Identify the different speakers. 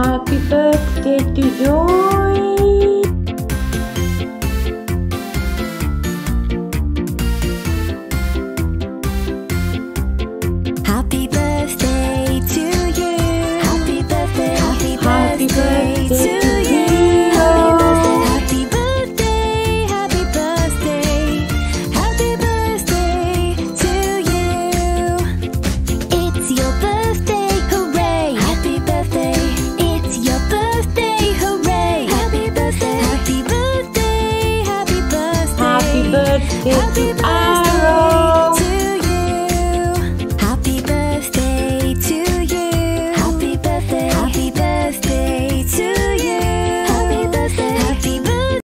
Speaker 1: Happy birthday to Joy.
Speaker 2: Happy birthday to you. Happy birthday. Happy
Speaker 1: Happy
Speaker 2: birthday
Speaker 1: birthday
Speaker 2: to
Speaker 1: to
Speaker 2: you.
Speaker 1: you.
Speaker 2: Happy birthday. Happy birthday. Happy birthday to you. It's your birthday, hooray! Happy birthday. It's your birthday, hooray! Happy birthday. Happy birthday. Happy birthday.
Speaker 1: Happy birthday to